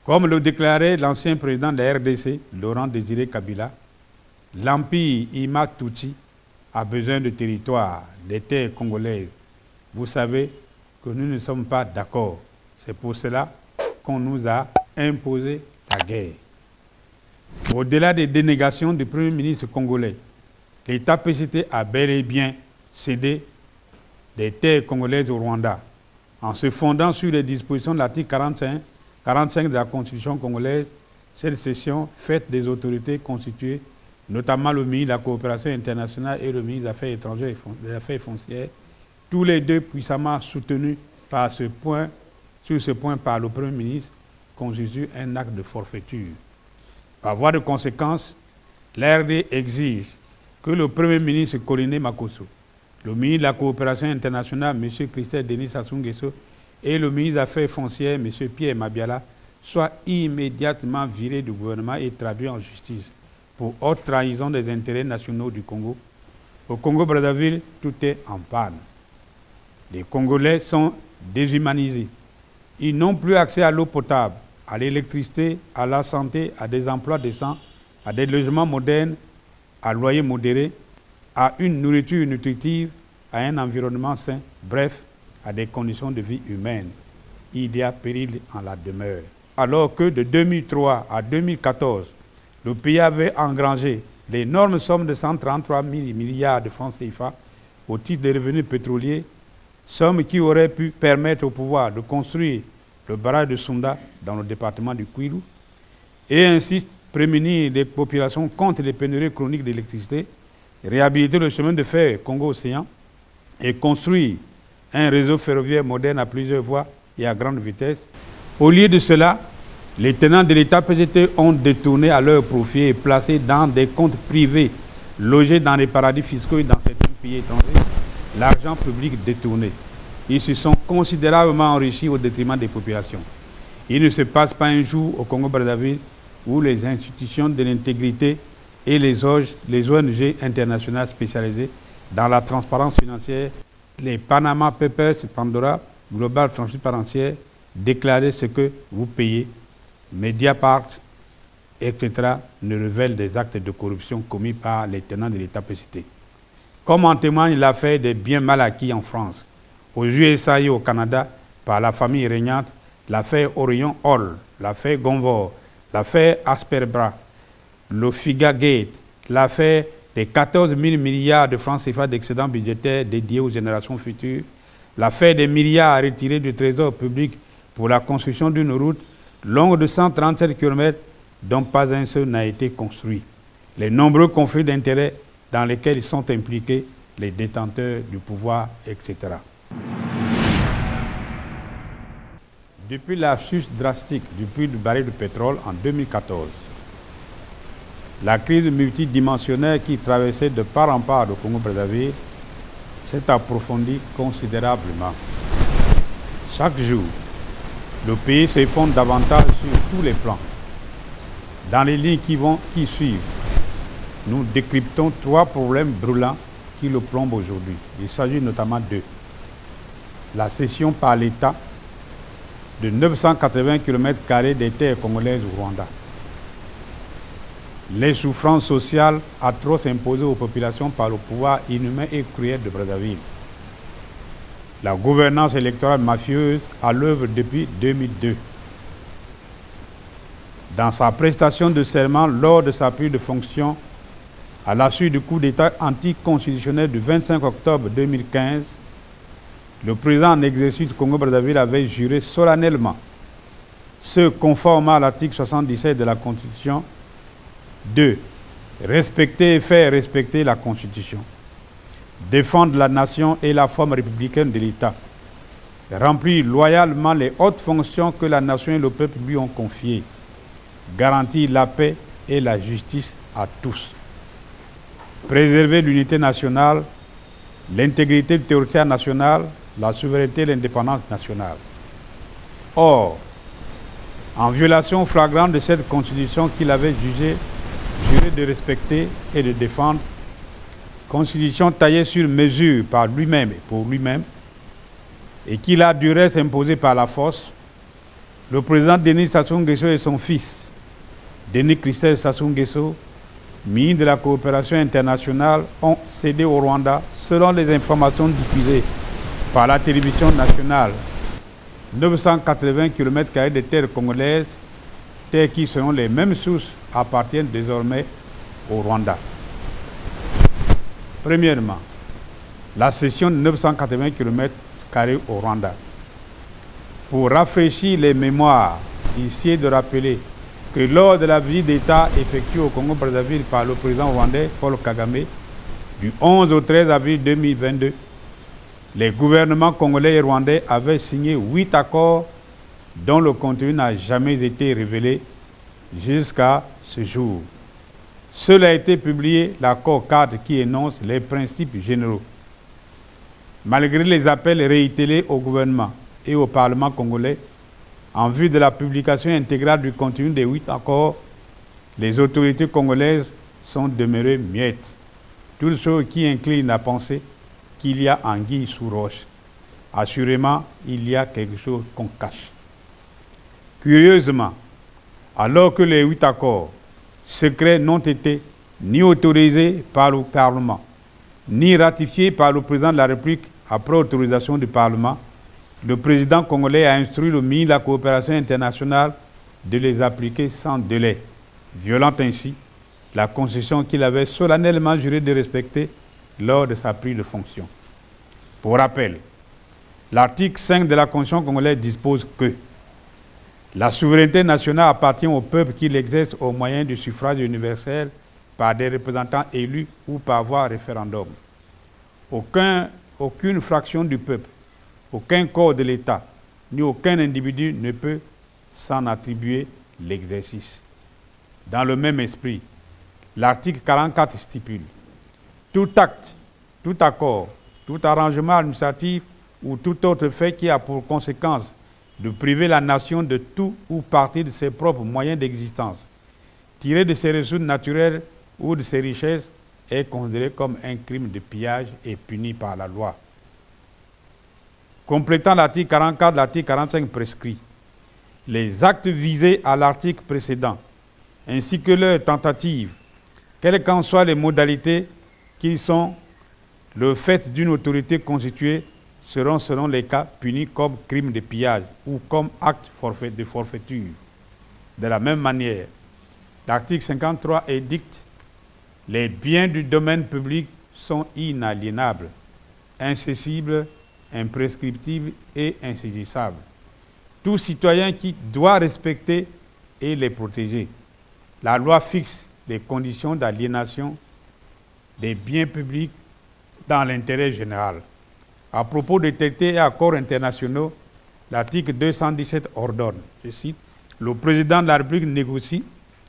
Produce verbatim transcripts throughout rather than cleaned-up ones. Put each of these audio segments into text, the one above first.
Comme le déclarait l'ancien président de la R D C, Laurent Désiré Kabila, l'empire Imak Touti a besoin de territoires, des terres congolaises. Vous savez que nous ne sommes pas d'accord. C'est pour cela qu'on nous a imposé la guerre. Au-delà des dénégations du Premier ministre congolais, l'État P C T a bel et bien cédé des terres congolaises au Rwanda en se fondant sur les dispositions de l'article quarante-cinq, quarante-cinq de la Constitution congolaise. Cette cession faite des autorités constituées, notamment le ministre de la Coopération internationale et le ministre des Affaires étrangères et des Affaires foncières, tous les deux puissamment soutenus par ce point, sur ce point par le Premier ministre, constitue un acte de forfaiture. Par voie de conséquence, l'R D exige que le Premier ministre Koliné Makosso, le ministre de la Coopération internationale, M. Christophe Denis Sassou Nguesso, et le ministre des Affaires foncières, M. Pierre Mabiala, soient immédiatement virés du gouvernement et traduits en justice pour haute trahison des intérêts nationaux du Congo. Au Congo-Brazzaville, tout est en panne. Les Congolais sont déshumanisés. Ils n'ont plus accès à l'eau potable, à l'électricité, à la santé, à des emplois décents, à des logements modernes, à loyer modéré, à une nourriture nutritive, à un environnement sain, bref, à des conditions de vie humaines. Il y a péril en la demeure. Alors que de deux mille trois à deux mille quatorze, le pays avait engrangé l'énorme somme de cent trente-trois mille milliards de francs C F A au titre des revenus pétroliers, somme qui aurait pu permettre au pouvoir de construire le barrage de Sunda dans le département du Kwilu et ainsi prémunir les populations contre les pénuries chroniques d'électricité, réhabiliter le chemin de fer Congo-Océan et construire un réseau ferroviaire moderne à plusieurs voies et à grande vitesse. Au lieu de cela, les tenants de l'État P C T ont détourné à leur profit et placé dans des comptes privés logés dans les paradis fiscaux et dans certains pays étrangers l'argent public détourné. Ils se sont considérablement enrichis au détriment des populations. Il ne se passe pas un jour au Congo-Brazzaville où les institutions de l'intégrité et les O N G internationales spécialisées dans la transparence financière, les Panama Papers, Pandora, Global Transparency, déclarer ce que vous payez, Mediapart, et cetera, ne révèlent des actes de corruption commis par les tenants de l'État P C T. Comme en témoigne l'affaire des biens mal acquis en France, aux U S A et au Canada, par la famille régnante, l'affaire Orion Hall, l'affaire Gonvor, l'affaire Asperbra, le Figa Gate, l'affaire des quatorze mille milliards de francs C F A d'excédents budgétaires dédiés aux générations futures, l'affaire des milliards retirés du trésor public pour la construction d'une route longue de cent trente-sept kilomètres dont pas un seul n'a été construit, les nombreux conflits d'intérêts dans lesquels ils sont impliqués les détenteurs du pouvoir, et cetera. Depuis la chute drastique du prix du baril de pétrole en deux mille quatorze, la crise multidimensionnelle qui traversait de part en part le Congo-Brazzaville s'est approfondie considérablement. Chaque jour, le pays s'effondre davantage sur tous les plans. Dans les lignes qui, vont, qui suivent, nous décryptons trois problèmes brûlants qui le plombent aujourd'hui. Il s'agit notamment de la cession par l'État de neuf cent quatre-vingts kilomètres carrés des terres congolaises au Rwanda, les souffrances sociales atroces imposées aux populations par le pouvoir inhumain et cruel de Brazzaville, la gouvernance électorale mafieuse à l'œuvre depuis deux mille deux. Dans sa prestation de serment lors de sa prise de fonction, à la suite du coup d'État anticonstitutionnel du vingt-cinq octobre deux mille quinze, le président en exercice du Congo-Brazzaville avait juré solennellement, ce conformément à l'article soixante-dix-sept de la Constitution, de respecter et faire respecter la Constitution, défendre la nation et la forme républicaine de l'État, remplir loyalement les hautes fonctions que la nation et le peuple lui ont confiées, garantir la paix et la justice à tous, préserver l'unité nationale, l'intégrité du territoire national, la souveraineté et l'indépendance nationale. Or, en violation flagrante de cette constitution qu'il avait jugé, juré de respecter et de défendre, constitution taillée sur mesure par lui-même et pour lui-même, et qu'il a du reste imposée par la force, le président Denis Sassou Nguesso et son fils, Denis Christelle Sassou Nguesso, ministre de la coopération internationale, ont cédé au Rwanda, selon les informations diffusées par la télévision nationale, neuf cent quatre-vingts kilomètres carrés de terres congolaises, terres qui, selon les mêmes sources, appartiennent désormais au Rwanda. Premièrement, la cession de neuf cent quatre-vingts kilomètres carrés au Rwanda. Pour rafraîchir les mémoires, ici est de rappeler que lors de la visite d'État effectuée au Congo-Brazzaville par le président rwandais Paul Kagame du onze au treize avril deux mille vingt-deux, les gouvernements congolais et rwandais avaient signé huit accords dont le contenu n'a jamais été révélé jusqu'à ce jour. Seul a été publié l'accord cadre qui énonce les principes généraux. Malgré les appels réitérés au gouvernement et au Parlement congolais en vue de la publication intégrale du contenu des huit accords, les autorités congolaises sont demeurées muettes. Toute chose qui incline à penser qu'il y a anguille sous roche. Assurément, il y a quelque chose qu'on cache. Curieusement, alors que les huit accords secrets n'ont été ni autorisés par le Parlement, ni ratifiés par le président de la République après autorisation du Parlement, le président congolais a instruit le ministre de la coopération internationale de les appliquer sans délai, violant ainsi la Constitution qu'il avait solennellement juré de respecter lors de sa prise de fonction. Pour rappel, l'article cinq de la Constitution congolaise dispose que la souveraineté nationale appartient au peuple qui l'exerce au moyen du suffrage universel par des représentants élus ou par voie référendum. Aucun, aucune fraction du peuple, aucun corps de l'État, ni aucun individu ne peut s'en attribuer l'exercice. Dans le même esprit, l'article quarante-quatre stipule « Tout acte, tout accord, tout arrangement administratif ou tout autre fait qui a pour conséquence de priver la nation de tout ou partie de ses propres moyens d'existence, tiré de ses ressources naturelles ou de ses richesses, est considéré comme un crime de pillage et puni par la loi. » Complétant l'article quarante-quatre, l'article quarante-cinq prescrit les actes visés à l'article précédent, ainsi que leurs tentatives, quelles qu'en soient les modalités qui sont le fait d'une autorité constituée, seront selon les cas punis comme crime de pillage ou comme acte forfait de forfaiture. De la même manière, l'article cinquante-trois édicte « Les biens du domaine public sont inaliénables, incessibles, imprescriptibles et insaisissables. Tout citoyen qui doit respecter et les protéger. La loi fixe les conditions d'aliénation des biens publics dans l'intérêt général. » À propos des traités et accords internationaux, l'article deux cent dix-sept ordonne, je cite, « Le président de la République négocie,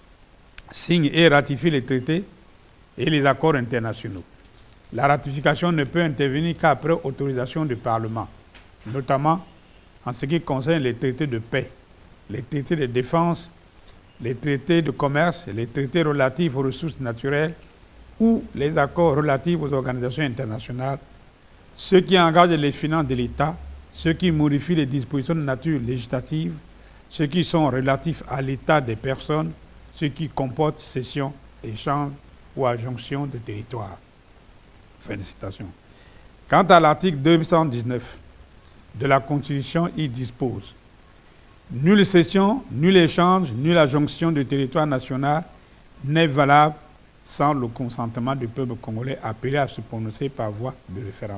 signe et ratifie les traités et les accords internationaux. La ratification ne peut intervenir qu'après autorisation du Parlement, notamment en ce qui concerne les traités de paix, les traités de défense, les traités de commerce, les traités relatifs aux ressources naturelles ou les accords relatifs aux organisations internationales, ceux qui engagent les finances de l'État, ceux qui modifient les dispositions de nature législative, ceux qui sont relatifs à l'état des personnes, ceux qui comportent cession, échange ou adjonction de territoire. » Fin de citation. Quant à l'article deux cent dix-neuf de la Constitution, il dispose « Nulle cession, nul échange, nulle adjonction de territoire national n'est valable sans le consentement du peuple congolais appelé à se prononcer par voie de référendum. »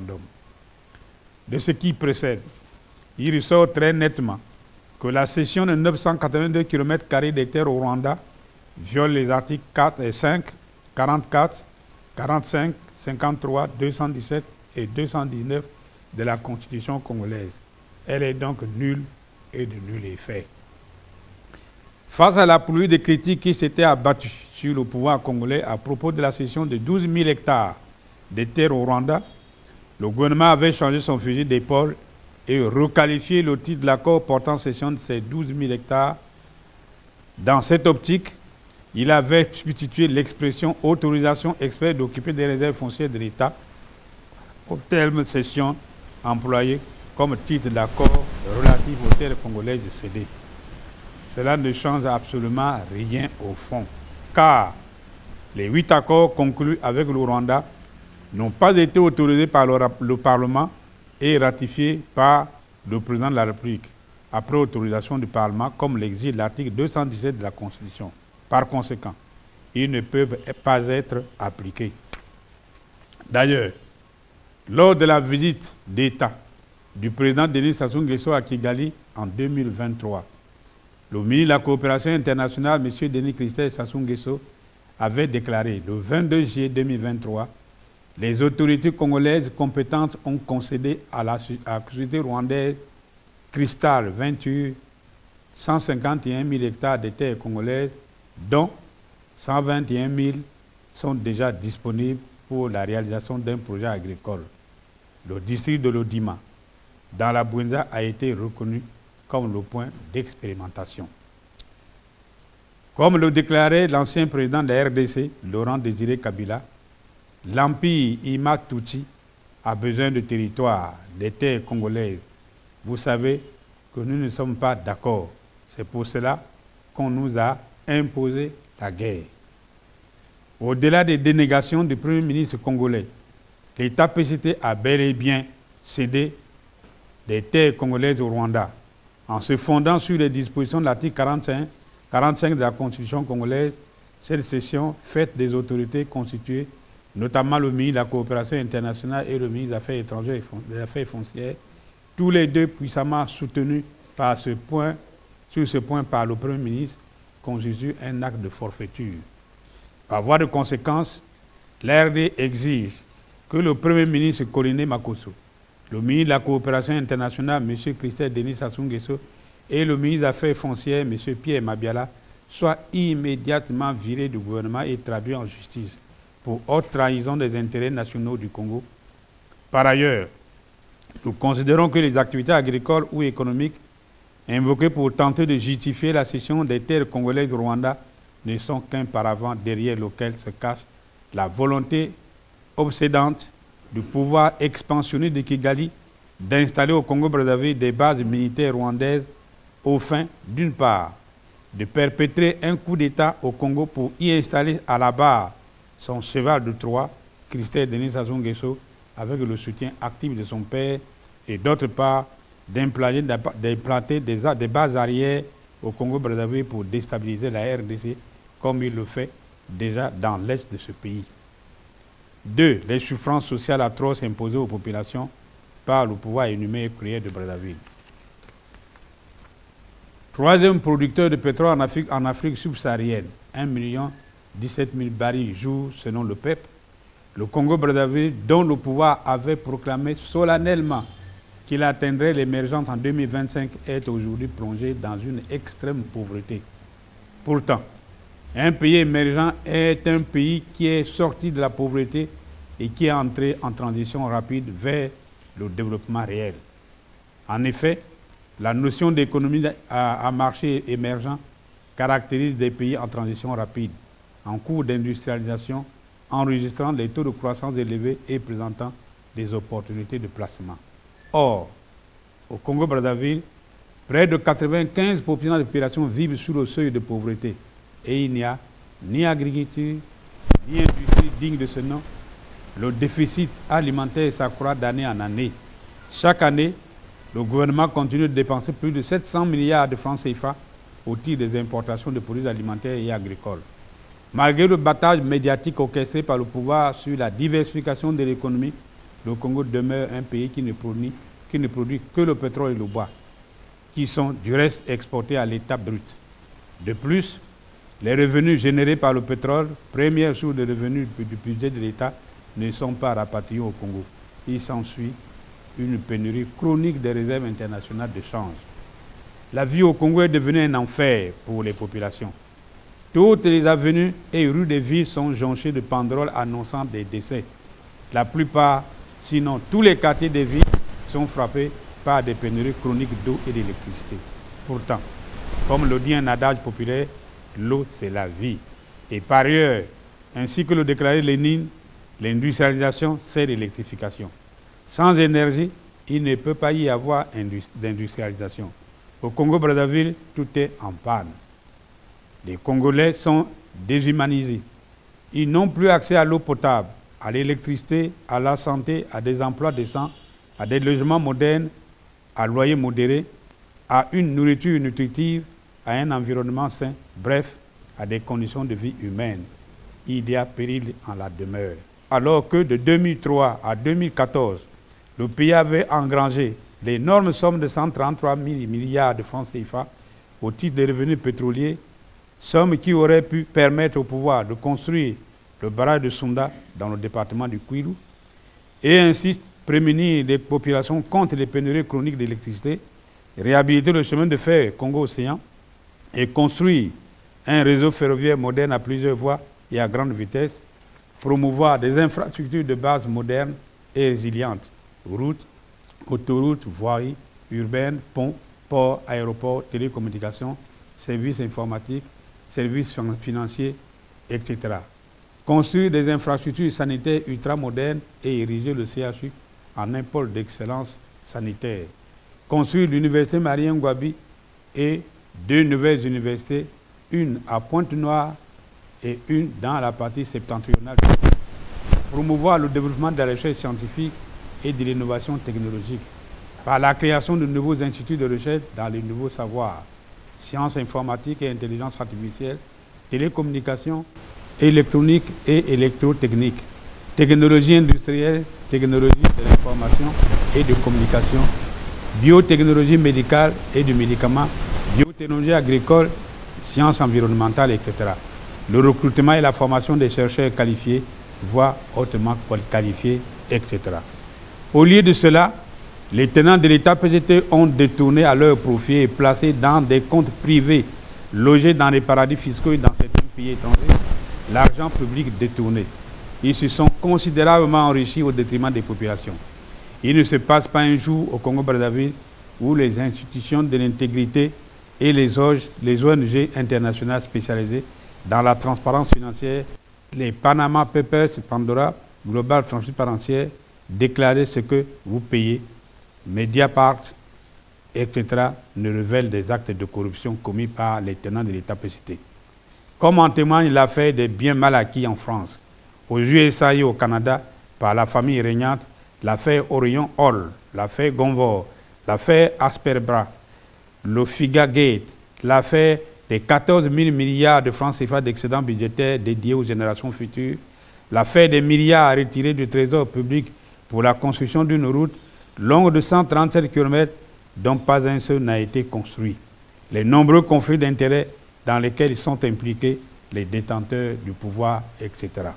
De ce qui précède, il ressort très nettement que la cession de neuf cent quatre-vingt-deux kilomètres carrés de terres au Rwanda viole les articles quatre et cinq, quarante-quatre, quarante-cinq, cinquante-trois, deux cent dix-sept et deux cent dix-neuf de la Constitution congolaise. Elle est donc nulle et de nul effet. Face à la pluie de critiques qui s'étaient abattues sur le pouvoir congolais à propos de la cession de douze mille hectares de terres au Rwanda, le gouvernement avait changé son fusil d'épaule et requalifié le titre de l'accord portant cession de ces douze mille hectares. Dans cette optique, il avait substitué l'expression « autorisation exprès d'occuper des réserves foncières de l'État » au terme cession employé comme titre d'accord relatif aux terres congolaises cédées. cela ne change absolument rien au fond, car les huit accords conclus avec le Rwanda n'ont pas été autorisés par le, le Parlement et ratifiés par le président de la République, après autorisation du Parlement, comme l'exige l'article deux cent dix-sept de la Constitution. Par conséquent, ils ne peuvent pas être appliqués. D'ailleurs, lors de la visite d'État du président Denis Sassou Nguesso à Kigali en deux mille vingt-trois, le ministre de la Coopération internationale, M. Denis Christophe Sassou Nguesso, avait déclaré le vingt-deux juillet deux mille vingt-trois, les autorités congolaises compétentes ont concédé à la, à la société rwandaise Cristal vingt-huit cent cinquante et un mille hectares de terres congolaises, dont cent vingt et un mille sont déjà disponibles pour la réalisation d'un projet agricole. Le district de l'Odima, dans la Bouenza, a été reconnu comme le point d'expérimentation. Comme le déclarait l'ancien président de la R D C, Laurent Désiré Kabila, l'Empire Imak Tutsi a besoin de territoires, des terres congolaises. Vous savez que nous ne sommes pas d'accord. C'est pour cela qu'on nous a imposé la guerre. Au-delà des dénégations du Premier ministre congolais, l'État P C T a bel et bien cédé des terres congolaises au Rwanda, en se fondant sur les dispositions de l'article quarante-cinq, quarante-cinq de la Constitution congolaise. Cette cession faite des autorités constituées, notamment le ministre de la Coopération internationale et le ministre des Affaires étrangères et des Affaires foncières, tous les deux puissamment soutenus par ce point, sur ce point par le Premier ministre, constitue un acte de forfaiture. Par voie de conséquence, l'A R D exige que le Premier ministre Koriné Makosso, le ministre de la Coopération internationale, M. Christophe Denis Sassou Nguesso, et le ministre des Affaires foncières, M. Pierre Mabiala, soient immédiatement virés du gouvernement et traduits en justice pour haute trahison des intérêts nationaux du Congo. Par ailleurs, nous considérons que les activités agricoles ou économiques invoquées pour tenter de justifier la cession des terres congolaises du Rwanda ne sont qu'un paravent derrière lequel se cache la volonté obsédante du pouvoir expansionniste de Kigali d'installer au Congo-Brazzaville des bases militaires rwandaises aux fins, d'une part, de perpétrer un coup d'État au Congo pour y installer à la barre son cheval de Troie, Christophe Denis Sassou Nguesso, avec le soutien actif de son père, et d'autre part, d'implanter des, des bases arrières au Congo-Brazzaville pour déstabiliser la R D C, comme il le fait déjà dans l'est de ce pays. Deux, les souffrances sociales atroces imposées aux populations par le pouvoir inhumain et cruel de Brazzaville. Troisième producteur de pétrole en Afrique, en Afrique subsaharienne, un million dix-sept mille barils jour selon le P E P. Le Congo-Brazzaville, dont le pouvoir avait proclamé solennellement qu'il atteindrait l'émergence en deux mille vingt-cinq, est aujourd'hui plongé dans une extrême pauvreté. Pourtant, un pays émergent est un pays qui est sorti de la pauvreté et qui est entré en transition rapide vers le développement réel. En effet, la notion d'économie à, à marché émergent caractérise des pays en transition rapide, en cours d'industrialisation, enregistrant des taux de croissance élevés et présentant des opportunités de placement. Or, au Congo-Brazzaville, près de quatre-vingt-quinze pour cent de la population vivent sous le seuil de pauvreté et il n'y a ni agriculture, ni industrie digne de ce nom. Le déficit alimentaire s'accroît d'année en année. Chaque année, le gouvernement continue de dépenser plus de sept cents milliards de francs C F A au titre des importations de produits alimentaires et agricoles. Malgré le battage médiatique orchestré par le pouvoir sur la diversification de l'économie, le Congo demeure un pays qui ne produit, qui ne produit que le pétrole et le bois, qui sont du reste exportés à l'état brut. De plus, les revenus générés par le pétrole, première source de revenus du budget de l'État, ne sont pas rapatriés au Congo. Il s'ensuit une pénurie chronique des réserves internationales de change. La vie au Congo est devenue un enfer pour les populations. Toutes les avenues et rues des villes sont jonchées de banderoles annonçant des décès. La plupart, sinon tous les quartiers des villes, sont frappés par des pénuries chroniques d'eau et d'électricité. Pourtant, comme le dit un adage populaire, l'eau c'est la vie. Et par ailleurs, ainsi que le déclarait Lénine, l'industrialisation c'est l'électrification. Sans énergie, il ne peut pas y avoir d'industrialisation. Au Congo-Brazzaville, tout est en panne. Les Congolais sont déshumanisés. Ils n'ont plus accès à l'eau potable, à l'électricité, à la santé, à des emplois décents, à des logements modernes, à loyer modéré, à une nourriture nutritive, à un environnement sain, bref, à des conditions de vie humaines. Il y a péril en la demeure. Alors que de deux mille trois à deux mille quatorze, le pays avait engrangé l'énorme somme de cent trente-trois mille milliards de francs C F A au titre des revenus pétroliers, somme qui aurait pu permettre au pouvoir de construire le barrage de Sunda dans le département du Kwilu et ainsi prémunir les populations contre les pénuries chroniques d'électricité, réhabiliter le chemin de fer Congo-Océan et construire un réseau ferroviaire moderne à plusieurs voies et à grande vitesse, promouvoir des infrastructures de base modernes et résilientes, routes, autoroutes, voiries urbaines, ponts, ports, aéroports, télécommunications, services informatiques, services financiers, et cetera. Construire des infrastructures sanitaires ultramodernes et ériger le C H U en un pôle d'excellence sanitaire. Construire l'université Marien Ngouabi et deux nouvelles universités, une à Pointe-Noire et une dans la partie septentrionale. Promouvoir le développement de la recherche scientifique et de l'innovation technologique par la création de nouveaux instituts de recherche dans les nouveaux savoirs, sciences informatiques et intelligence artificielle, télécommunications, électronique et électrotechnique, technologie industrielle, technologie de l'information et de communication, biotechnologie médicale et de médicaments, biotechnologie agricole, sciences environnementales, et cetera. Le recrutement et la formation des chercheurs qualifiés, voire hautement qualifiés, et cetera. Au lieu de cela, les tenants de l'État P G T ont détourné à leur profit et placé dans des comptes privés, logés dans les paradis fiscaux et dans certains pays étrangers, l'argent public détourné. Ils se sont considérablement enrichis au détriment des populations. Il ne se passe pas un jour au Congo-Brazzaville où les institutions de l'intégrité et les O N G internationales spécialisées dans la transparence financière, les Panama Papers, Pandora, Global Transparency, déclarer ce que vous payez, Mediapart, et cetera, ne révèlent des actes de corruption commis par les tenants de l'État P C T. Comme en témoigne l'affaire des biens mal acquis en France, aux U S A et au Canada par la famille régnante, l'affaire Orion Hall, l'affaire Gonvor, l'affaire Asperbra, le Figa Gate, l'affaire des quatorze mille milliards de francs C F A d'excédents budgétaires dédiés aux générations futures, l'affaire des milliards retirés du trésor public pour la construction d'une route longue de cent trente-sept kilomètres dont pas un seul n'a été construit, les nombreux conflits d'intérêts dans lesquels sont impliqués les détenteurs du pouvoir, et cetera.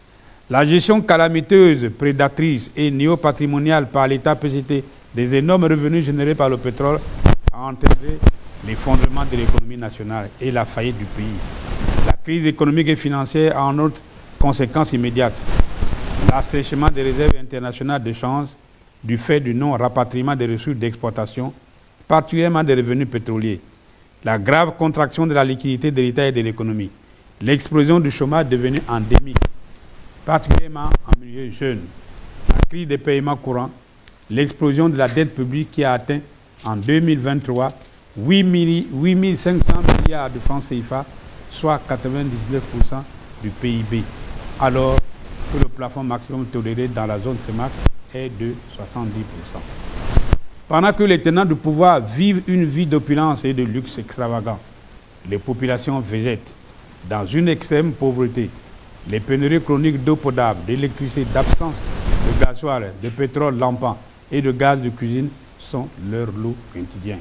La gestion calamiteuse, prédatrice et néo-patrimoniale par l'État P G T des énormes revenus générés par le pétrole a entraîné l'effondrement de l'économie nationale et la faillite du pays. La crise économique et financière a en outre conséquences immédiates. L'assèchement des réserves internationales de change du fait du non-rapatriement des ressources d'exportation, particulièrement des revenus pétroliers. La grave contraction de la liquidité de l'État et de l'économie. L'explosion du chômage devenu endémique, particulièrement en milieu jeune. La crise des paiements courants. L'explosion de la dette publique qui a atteint en deux mille vingt-trois huit mille cinq cents milliards de francs C F A, soit quatre-vingt-dix-neuf pour cent du P I B, alors que le plafond maximum toléré dans la zone C E M A C est de soixante-dix pour cent. Pendant que les tenants du pouvoir vivent une vie d'opulence et de luxe extravagant, les populations végètent dans une extrême pauvreté. Les pénuries chroniques d'eau potable, d'électricité, d'absence de gasoil, de pétrole lampant et de gaz de cuisine sont leur lot quotidien.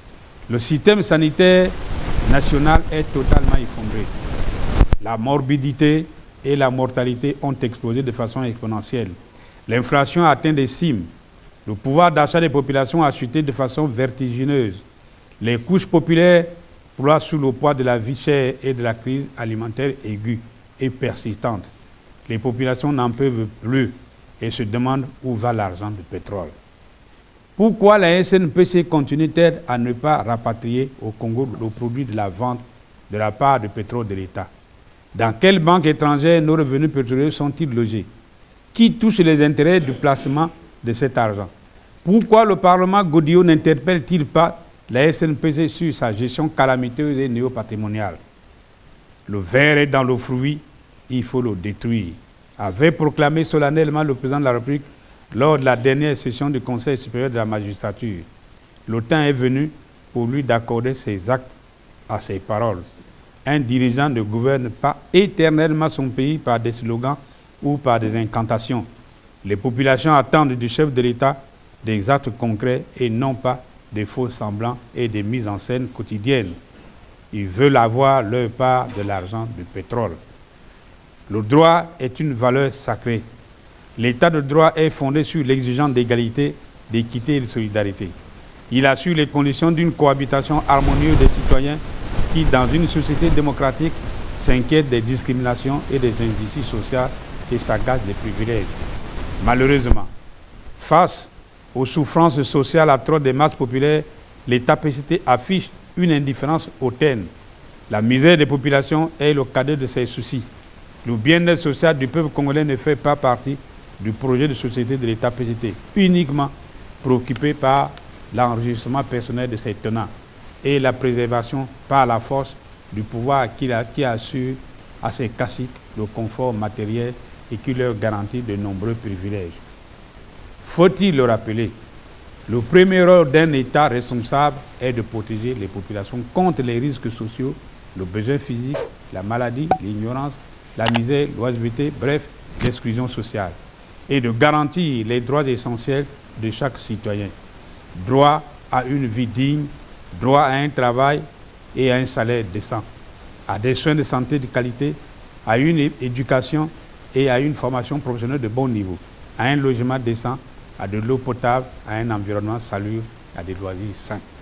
Le système sanitaire national est totalement effondré. La morbidité et la mortalité ont explosé de façon exponentielle. L'inflation a atteint des cimes. Le pouvoir d'achat des populations a chuté de façon vertigineuse. Les couches populaires ploient sous le poids de la vie chère et de la crise alimentaire aiguë et persistante. Les populations n'en peuvent plus et se demandent où va l'argent du pétrole. Pourquoi la S N P C continue-t-elle à ne pas rapatrier au Congo le produit de la vente de la part du pétrole de l'État? Dans quelle banque étrangère nos revenus pétroliers sont-ils logés? Qui touche les intérêts du placement de cet argent? Pourquoi le Parlement Godillot n'interpelle-t-il pas la S N P C sur sa gestion calamiteuse et néo-patrimoniale. Le ver est dans le fruit, il faut le détruire, avait proclamé solennellement le président de la République lors de la dernière session du Conseil supérieur de la magistrature. Le temps est venu pour lui d'accorder ses actes à ses paroles. Un dirigeant ne gouverne pas éternellement son pays par des slogans ou par des incantations. Les populations attendent du chef de l'État des actes concrets et non pas des faux semblants et des mises en scène quotidiennes. Ils veulent avoir leur part de l'argent du pétrole. Le droit est une valeur sacrée. L'état de droit est fondé sur l'exigence d'égalité, d'équité et de solidarité. Il assure les conditions d'une cohabitation harmonieuse des citoyens qui, dans une société démocratique, s'inquiètent des discriminations et des injustices sociales et s'agacent des privilèges. Malheureusement, face aux souffrances sociales atroces des masses populaires, l'État P C T affiche une indifférence hautaine. La misère des populations est le cadet de ses soucis. Le bien-être social du peuple congolais ne fait pas partie du projet de société de l'État P C T, uniquement préoccupé par l'enregistrement personnel de ses tenants et la préservation par la force du pouvoir qui, a, qui assure à ses caciques le confort matériel et qui leur garantit de nombreux privilèges. Faut-il le rappeler, le premier rôle d'un État responsable est de protéger les populations contre les risques sociaux, le besoin physique, la maladie, l'ignorance, la misère, l'oisiveté, bref, l'exclusion sociale, et de garantir les droits essentiels de chaque citoyen. Droit à une vie digne, droit à un travail et à un salaire décent, à des soins de santé de qualité, à une éducation et à une formation professionnelle de bon niveau, à un logement décent, à de l'eau potable, à un environnement salubre, à des loisirs sains.